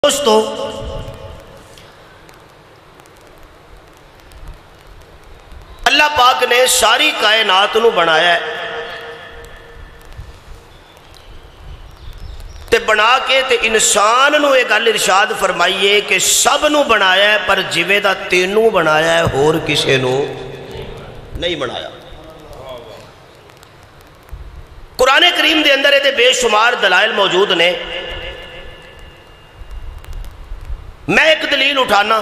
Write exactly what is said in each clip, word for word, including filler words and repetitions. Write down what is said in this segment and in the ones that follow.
دوستو اللہ پاک نے ساری کائنات نو بنایا ہے تے بنا کے تے انسان نو ایک گل ارشاد فرمائیے کہ سب نو بنایا ہے پر جویں دا تینوں بنایا ہے ہور کسے نو نہیں بنایا۔ قرآن کریم دے اندر تے بے شمار دلائل موجود نے۔ میں ایک دلیل اٹھانا،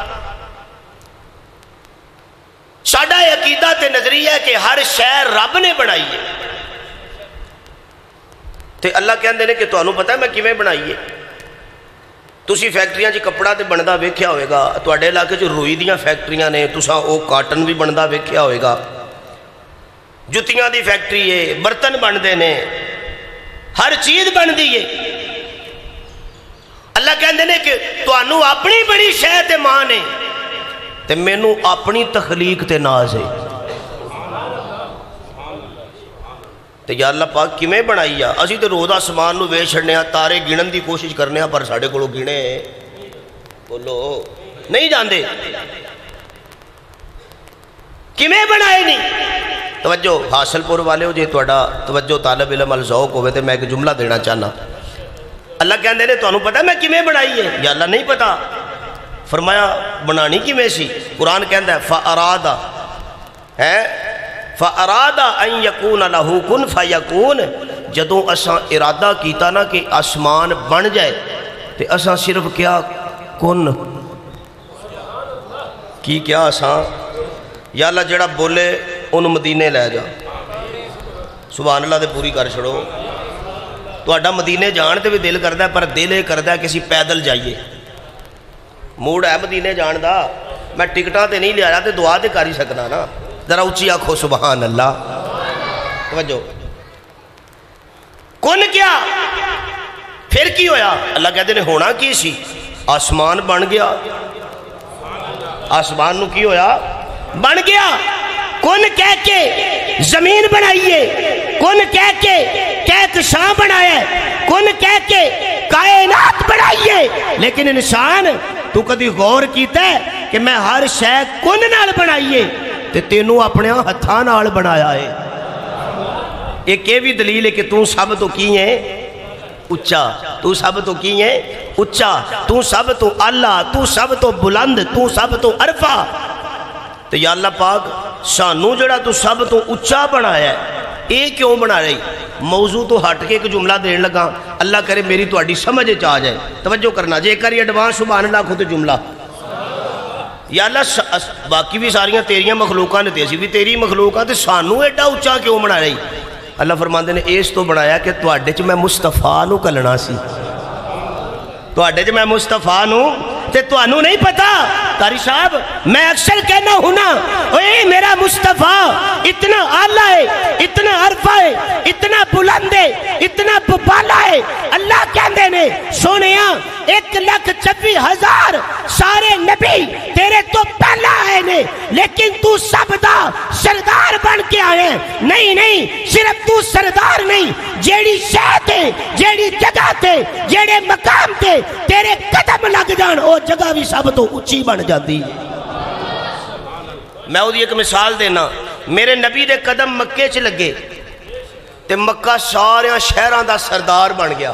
ساڈا عقیدہ تے نظریہ ہے کہ ہر شے رب نے بنائی ہے تے اللہ کہندے نے کہ تانوں پتہ ہے میں کیویں بنائی ہے۔ تسی فیکٹریاں چ کپڑا تے بندا ویکھیا ہوئے گا، تواڈے علاقے چ روئی دیاں فیکٹریاں نے، تساں او کاٹن بھی بندا ویکھیا ہوئے گا، جتیاں دی فیکٹری ہے، برتن بندے نے، ہر چیز بندی ہے۔ اللہ کہندے نے کہ تانوں اپنی بڑی شے تے ماں نے تے مینوں اپنی تخلیق تے ناز ہے۔ تے یا اللہ پاک کیویں بنائی آ؟ اسی تے روز آسمان نو ویکھ چھڑنے ہاں، تارے گنن دی کوشش کرنے ہاں پر ساڈے کولوں گنے بولو نہیں جاندے۔ کیویں بنائے نہیں؟ توجہ حاصل پور والے ہو جے تہاڈا توجہ طالب علم ال ذوق ہوے تے میں ایک جملہ دینا چاہنا۔ اللہ کہندے نے تانوں پتہ میں کیویں بنائی ہے؟ یا اللہ نہیں پتا۔ فرمایا بنانی کیویں سی؟ قرآن کہندا ہے فَأَرَادَ ہے فَأَرَادَ أَن يَكُونَ لَهُ كُن فَيَكُونَ۔ جدوں اساں ارادہ کیتا نا کہ آسمان بن جائے تے اساں صرف کیا کن کی کیا اساں یا اللہ جڑا بولے ان مدینے لے جا، سبحان اللہ دے پوری کر چھڑو۔ تہاڈا مدینے جان تے بھی دل کردا ہے پر دل یہ کردا ہے کہ اسی پیدل جائیے، موڈ ہے مدینے جان دا، میں ٹکٹاں تے نہیں لیا تے دعا تے کر ہی سکنا نا۔ ذرا اچھی آکھو سبحان اللہ۔ توجہ کن کیا پھر کی ہویا؟ اللہ کہتے نے ہونا کی سی؟ آسمان بن گیا۔ آسمان نو کی ہویا؟ بن گیا۔ کن کہہ کے زمین بنائیے، کن کہہ کے کہکشاں بنایا ہے، کن کہہ کے کائنات بنائیے، لیکن انسان تو کدی غور کیتا ہے کہ میں ہر شے کن نال بنائیے تے تینوں اپنے ہتھاں نال بنایا ہے۔ ایک یہ بھی دلیل ہے کہ تو سب تو کی ہے اچھا، تو سب تو کی ہے اچھا، تو سب تو اللہ، تو سب تو بلند، تو سب تو عرفہ۔ تو یا اللہ پاک سانوں جڑا تو سب تو اچھا بنایا ہے، اے کیوں بنا رہی؟ موضوع تو ہٹ کے ایک جملہ دین لگا، اللہ کرے میری تو اڈی سمجھے چاہ جائے۔ توجہ کرنا جے کر یہ ایڈوانس سبحان اللہ خود جملہ یا اللہ باقی بھی ساریاں تیریاں مخلوقاں نے تیسی بھی تیری مخلوقاں تے سانوں ایڈا اچھا کیوں بنا رہی؟ اللہ فرماندے نے اس تو بنایا کہ تواڈے چ میں مصطفیٰ نو کلنا سی، تواڈے چ میں مصطفیٰ نو تے توانوں نہیں پتا۔ قاری صاحب میں اکثر کہنا ہونا اے میرا مصطفیٰ اتنا اعلیٰ ہے، اتنا عرفہ ہے، اتنا بلند ہے، اتنا بالا ہے۔ اللہ کہندے نے سونیا ایک لاکھ چوبی ہزار سارے نبی تیرے تو پہلا آئے نے، لیکن تو سب دا سردار بن کے آئے ہیں۔ نہیں نہیں، صرف تو سردار نہیں، جیڑی شے تے جیڑی جگہ تے جیڑے مقام تے تیرے قدم لگ جان او جگہ بھی سب تو اچھی بن جاتی ہے۔ میں وہ ایک مثال دینا، میرے نبی دے قدم مکے چ لگے تے مکہ سارے شہران دا سردار بن گیا،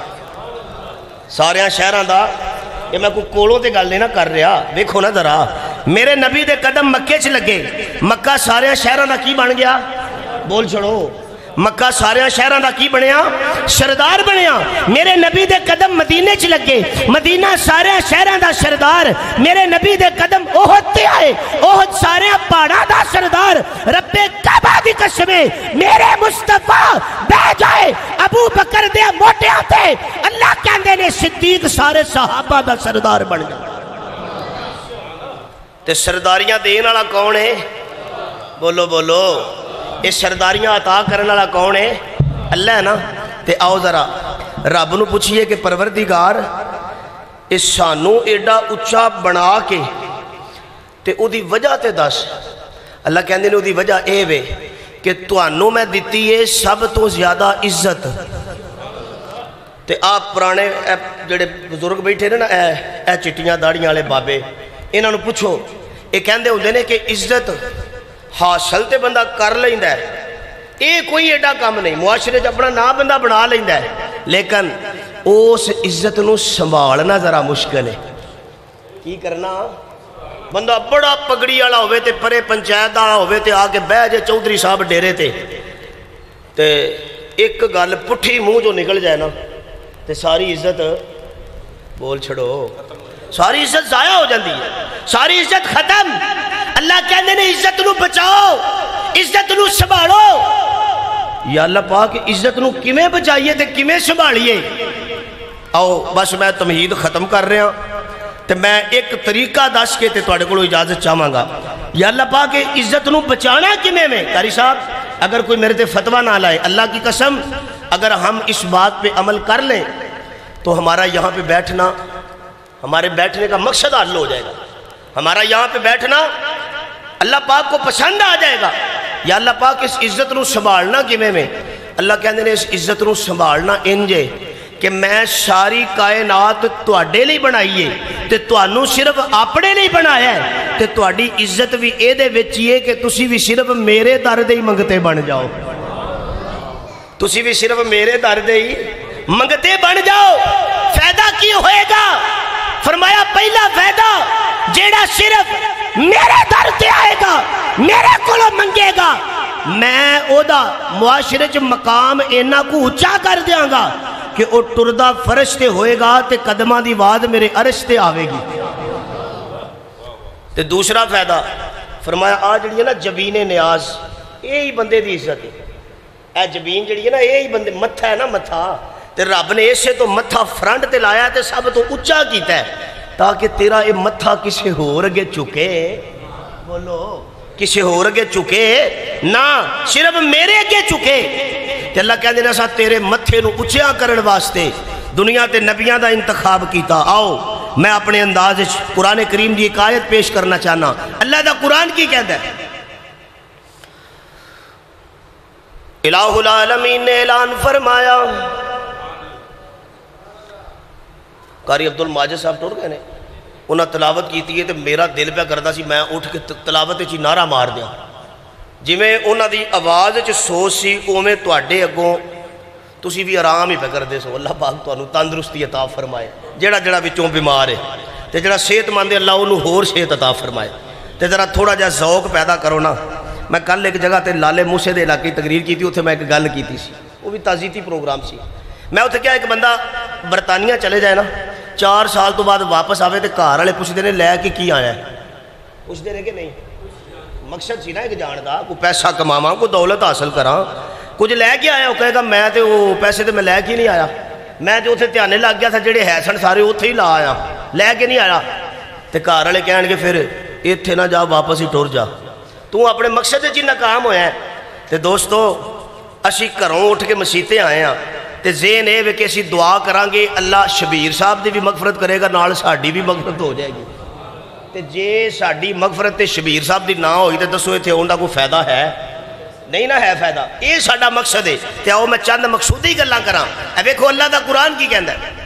سارے شہران دا۔ یہ میں کوئی کولوں تے گل نہیں نہ کر رہا، دیکھو نا ذرا، میرے نبی دے قدم مکے چ لگے، مکہ سارے شہران دا کی بن گیا؟ بول چھڑو، مکہ سارے شہران دا کی بنیا؟ سردار بنیا۔ میرے نبی دے قدم مدینے چ لگے، مدینہ سارے شہران دا سردار۔ میرے نبی دے قدم احد تے آئے، احد سارے پہاڑاں دا سردار۔ رب کعبہ دی قسم میرے مصطفیٰ بہ جائے ابو بکر دے موٹیاں تے، اللہ کہندے نے صدیق سارے صحابہ دا سردار بن جائے۔ تے سرداریاں دین والا کون ہے؟ بولو بولو، یہ سرداریاں عطا کرنے والا کون ہے؟ اللہ ہے نا۔ تے آؤ ذرا رب نو پوچھئے کہ پروردگار اس سانوں ایڈا اچھا بنا کے تے او دی وجہ تے دس۔ اللہ کہندے نے او دی وجہ اے وے کہ توانوں میں دیتی ہے سب تو زیادہ عزت، تے آپ پرانے جڑے بزرگ بیٹھے نے نا اے چٹیاں داڑیاں والے بابے انہاں نوں پوچھو یہ کہندے ہوندے نے کہ عزت حاصل تے بندہ کر لیندا ہے یہ کوئی ایڈا کام نہیں معاشرے چ اپنا نام بندہ بنا لیندا ہے لیکن اس عزت نو سنبھالنا ذرا مشکل ہے کی کرنا بندہ بڑا پگڑی والا ہوئے تے پرے پنچایت والا ہوئے تے آ کے بہ جے چودھری صاحب ڈیرے تے تے ایک گل پٹھی منہ جو نکل جائے نا تے ساری عزت بول چھڑو ساری عزت ضائع ہو جاندی ہے ساری عزت ختم اللہ کہندے نے عزت نو بچاؤ عزت نو سنبھالو یا اللہ پاک عزت نو کیویں بچائیے تے کیویں سنبھالیے آؤ بس میں تمہید ختم کر رہا تے میں ایک طریقہ دس کے تے تواڈے کولوں اجازت چاہواں گا یا اللہ پاک عزت نو بچانا کیویں میں قاری صاحب اگر کوئی میرے تے فتویٰ نہ لائے اللہ کی قسم اگر ہم اس بات پہ عمل کر لیں تو ہمارا یہاں پہ بیٹھنا ہمارے بیٹھنے کا مقصد حل ہو جائے گا ہمارا یہاں پہ بیٹھنا اللہ پاک کو پسند آ جائے گا یا اللہ پاک اس عزت نو سنبھالنا کیویں میں اللہ کہندے نے اس عزت نو سنبھالنا انجے کہ میں ساری کائنات تواڈے لئی بنائیے تے تانوں صرف اپنے لئی بنایا ہے تے تواڈی عزت بھی اے دے وچ ہی ہے کہ تسی بھی صرف میرے در دے ہی منگتے بن جاؤ تسی بھی صرف میرے در دے ہی منگتے بن جاؤ فائدہ کی ہوئے گا فرمایا پہلا فائدہ جیڑا صرف میرے در تے آئے گا میرے کولوں منگے گا میں او دا معاشرے چ مقام اینا کو اونچا کر دیاں گا کہ او ٹردہ فرش تے ہوئے گا تے قدمہ دی واد میرے عرش تے آوے گی تے دوسرا فائدہ فرمایا آ جڑی ہے نا جبین نیاز یہی بندے دی عزت ہے اے جبین جڑی ہے نا یہی بندے متھا ہے نا متھا تے رب نے اسے تو متھا فرنٹ تے لایا تے سب تو اچھا کیتا ہے تاکہ تیرا یہ متھا کسے ہور اگے چکے بولو کسے ہور اگے چکے نہ صرف میرے اگے چکے تے اللہ کہہ دینا سا تیرے متھے نو اچھا کرن واسطے دنیا تے نبیاں دا انتخاب کیتا آؤ میں اپنے انداز قرآن کریم دی ایک آیت پیش کرنا چاہنا اللہ دا قرآن کی کہتا ہے الہ العالمین نے اعلان فرمایا قاری عبد الماجد صاحب ٹور گئے نے انہاں تلاوت کیتی ہے تو میرا دل پہ کردا سی میں اٹھ کے تلاوت چی نعرہ مار دیا جی میں انہاں دی آواز چ سوچ سی اوویں تواڈے اگوں تسی بھی آرام ہی پہ کردے سو اللہ پاک تانوں تندرستی عطا فرمائے جڑا جڑا وچوں بیمار ہے تے جڑا صحت مند ہے اللہ انہوں ہور صحت عطا فرمائے تے ذرا تھوڑا جہا ذوق پیدا کرو نا میں کل ایک جگہ تے لالے موسے دے علاقے تقریر کی تھی اتنے میں ایک گل کی سی وہ بھی تعزیتی پروگرام سی میں اتنے کیا ایک بندہ برطانیہ چلے جائے نا چار سال تو بعد واپس آوے تے گھر والے پوچھتے ہیں لے کے کی آیا ہے پوچھتے ہیں کہ نہیں مقصد سی نا ایک جان دا کوئی پیسہ کماواں کوئی دولت حاصل کراں کچھ لے کے آیا وہ کہے گا میں تے وہ پیسے تے میں لے کے نہیں آیا میں تے اتنے دھیانے لگ گیا تھا جڑے ہے سن سارے اتنے ہی لا آیا لے کے نہیں آیا تے گھر والے کہن گے پھر اتنے نہ جا واپس ہی ٹر جا تو اپنے مقصد چ ناکام ہویا ہے تے دوستو اسی گھروں اٹھ کے مسیتیں آئے ہیں تے ذہن اے کہ اسی دعا کران گے اللہ شبیر صاحب دی بھی مغفرت کرے گا نال ساڈی بھی مغفرت ہو جائے گی تے جے ساڈی مغفرت تے شبیر صاحب دی نہ ہوئی تے دسو ایتھے اون دا کوئی فائدہ ہے نہیں نہ ہے فائدہ یہ ساڈا مقصد ہے تے آؤ میں چند مقصودی گلاں کراں اے ویکھو اللہ دا قرآن کی کہندا ہے